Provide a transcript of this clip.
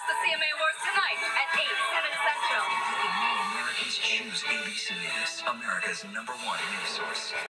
the CMA Awards tonight at 8, 7 Central. Americans choose ABC News, America's #1 news source.